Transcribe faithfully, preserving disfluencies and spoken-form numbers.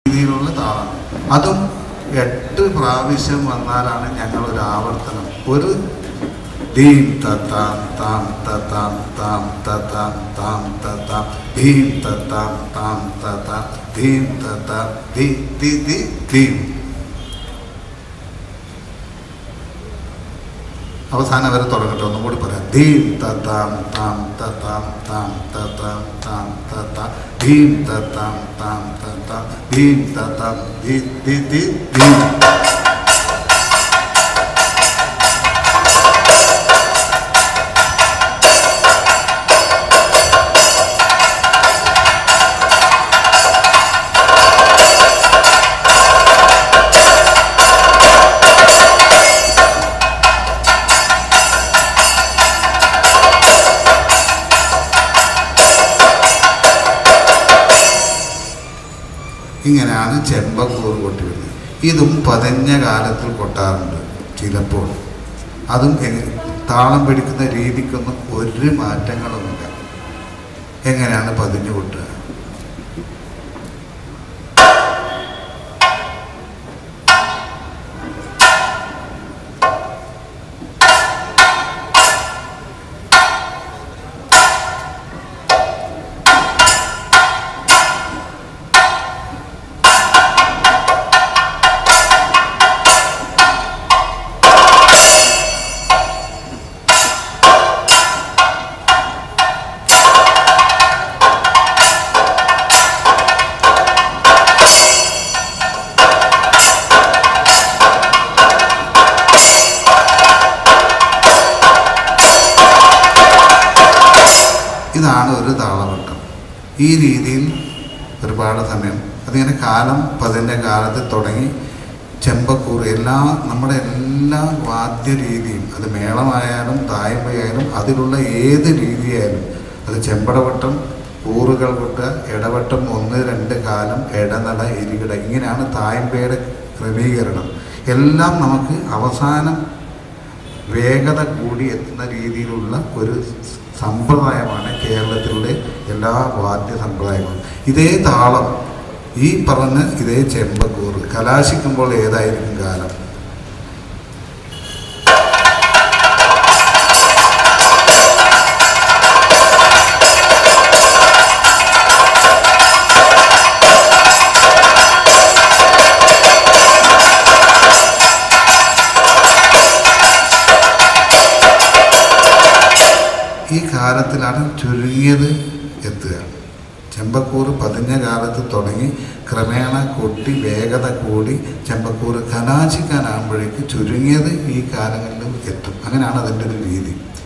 രീതിയിലുള്ള താളം. അതും എട്ട് പ്രാവശ്യം വന്നാലാണ് ഞങ്ങളൊരു ആവർത്തനം. ഒരു ധീം തത്താം താം തത്താം താം തത്താം താം തത്താം ധീം തത്താം താം തത്താം ധീം തത്താം ധീ ധീ ധീ ധീം. അവസാനം വരെ തുടങ്ങട്ടെ, ഒന്നും കൂടി പറയാം. ധീം തത്താം താം തത്താം താം തത്താം താം തത്താം ധീം തത്താം താം തത്താം ധീം തത്താം ധീ ധീ ധീ ധീം. ഇങ്ങനെയാണ് ചെമ്പക്കൂറ് കൊട്ടി വരുന്നത്. ഇതും പതിഞ്ഞ കാലത്തിൽ കൊട്ടാറുണ്ട് ചിലപ്പോൾ. അതും താളം പിടിക്കുന്ന രീതിക്കൊന്നും ഒരു മാറ്റങ്ങളൊന്നുമില്ല. എങ്ങനെയാണ് പതിഞ്ഞു കൊട്ടുക? ഇതാണ് ഒരു താളവട്ടം. ഈ രീതിയിൽ ഒരുപാട് സമയം അതിങ്ങനെ കാലം പതിഞ്ഞ കാലത്ത് തുടങ്ങി ചെമ്പക്കൂറ് എല്ലാ നമ്മുടെ എല്ലാ വാദ്യരീതിയും, അത് മേളമായാലും തായ്മയായാലും അതിലുള്ള ഏത് രീതിയായാലും, അത് ചെമ്പടവട്ടം, കൂറുകൾ കൊട്ടുക, ഇടവട്ടം, ഒന്ന് രണ്ട് കാലം, ഇടനട, ഇരികിട, ഇങ്ങനെയാണ് തായ്മയുടെ ക്രമീകരണം. എല്ലാം നമുക്ക് അവസാനം വേഗത കൂടി എത്തുന്ന രീതിയിലുള്ള ഒരു സമ്പ്രദായമാണ് കേരളത്തിലുള്ള എല്ലാ വാദ്യ സമ്പ്രദായങ്ങളും. ഇതേ താളം, ഈ പറഞ്ഞ ഇതേ ചെമ്പക്കൂറ് കലാശിക്കുമ്പോൾ ഏതായിരിക്കും കാലം? ഈ കാലത്തിലാണ് ചുരുങ്ങിയത് എത്തുക. ചെമ്പക്കൂറ് പതിഞ്ഞ കാലത്ത് തുടങ്ങി ക്രമേണ കൊട്ടി വേഗത കൂടി ചെമ്പക്കൂറ് കലാശിക്കാനാകുമ്പോഴേക്ക് ചുരുങ്ങിയത് ഈ കാലങ്ങളിലും എത്തും. അങ്ങനെയാണ് അതിൻ്റെ ഒരു രീതി.